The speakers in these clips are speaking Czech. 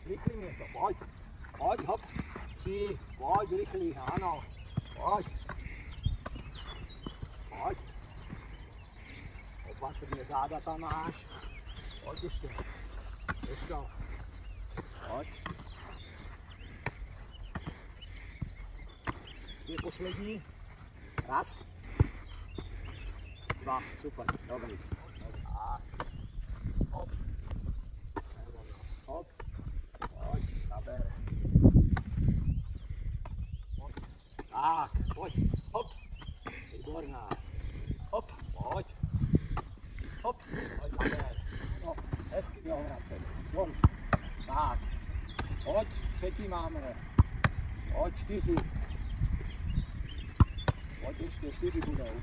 rychle mě to, pojď. Pojď, hop. 3, pojď, rychlý, ano. Pojď. Pojď. Opatrně, záda tam máš. Pojď ještě. Ještě. Pojď. Je poslední. Raz. 2, super, dobrý. A hop. Hop. Pojď, naber. Pojď. Tak, pojď. Hop. Výborná. Hop, pojď. Hop, pojď naber. No, hezky mě ho vracet. Pojď. Tak. Pojď, třetí máme. Pojď, 4. Pojď ještě, 4 budou.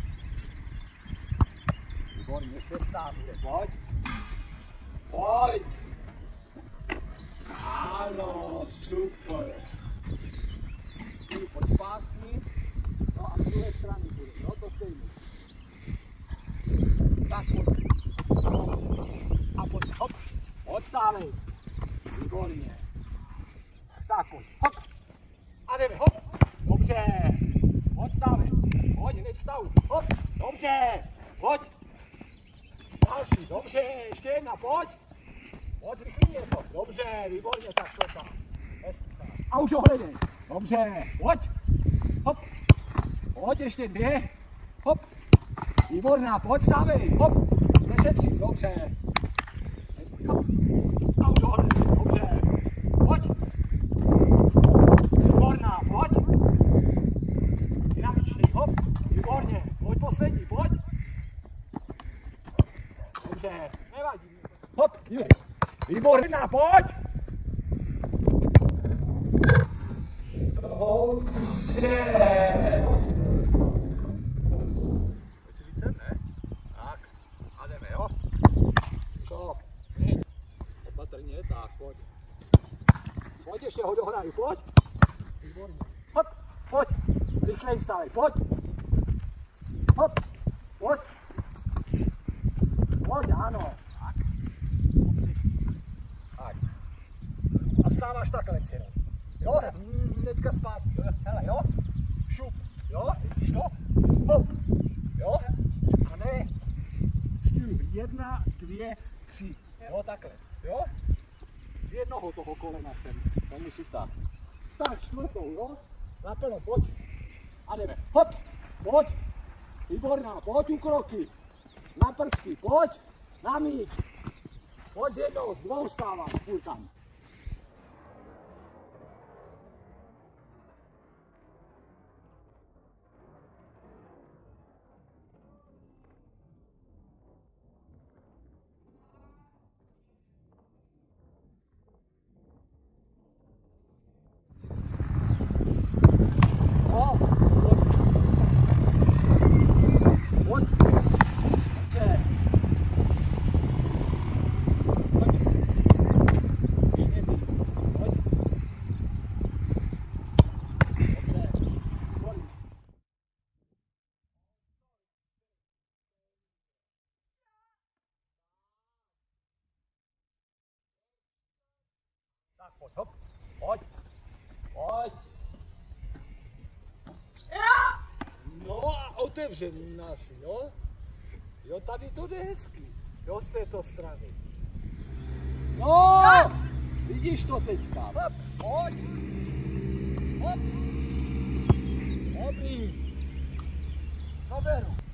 Výborně, 6 bude, pojď. Pojď. Ano, super. Pojď zpátky. No a z druhé strany bude, no to stejně. Tak pojď. A pojď, hop. Odstávej. Výborně. Tak pojď, hop. A jdeme, hop. Dobře. Odstávej. Pojď, hned vstav. Hop. Dobře. Pojď. Další, dobře, ještě jedna, pojď. Pojď, rychlně to. Dobře, výborně, tak šlo tam. Hezky tam. A už ho hledej. Dobře, pojď. Hop. Pojď, ještě 2. Hop. Výborná, pojď, stávej. Hop. Nešetří, dobře. Hezky, hop. A už ho hledej, dobře. Pojď. Výborná, pojď. Dynamičný, hop. Výborně, pojď poslední, pojď. Dobře, nevadí. Hop, výborná, pojď! Dobře! Pojď si více, ne? Tak, a jdeme, jo? Co? Opatrně, tak, pojď. Pojď, ještě ho dohraju, pojď! Výborně. Hop, pojď! Rychlej stávej, pojď! Hop, pojď! Pojď, ano. Tak. Tak. A stáváš takhle jenom. Jo, teďka zpátky. Hele, jo. Šup. Jo, vidíš to? Hop. Jo. A ne. Styl. 1, 2, 3. Jo, takhle. Jo. Z jednoho toho kolena sem. To musíš tak. Tak, 4, jo. Naplno, pojď. A jdeme. Hop. Pojď. Výborná, pojď u kroky. Na prsty, pojď, na míč. Pojď z jednoho, z 2 stáváš, půl tam. Tak pojď, hop, pojď, pojď. No a otevřený nás, jo? Jo, tady to jde hezky, jo, z této strany. No, vidíš to teďka, hop, pojď. Hop, dobrý. To beru.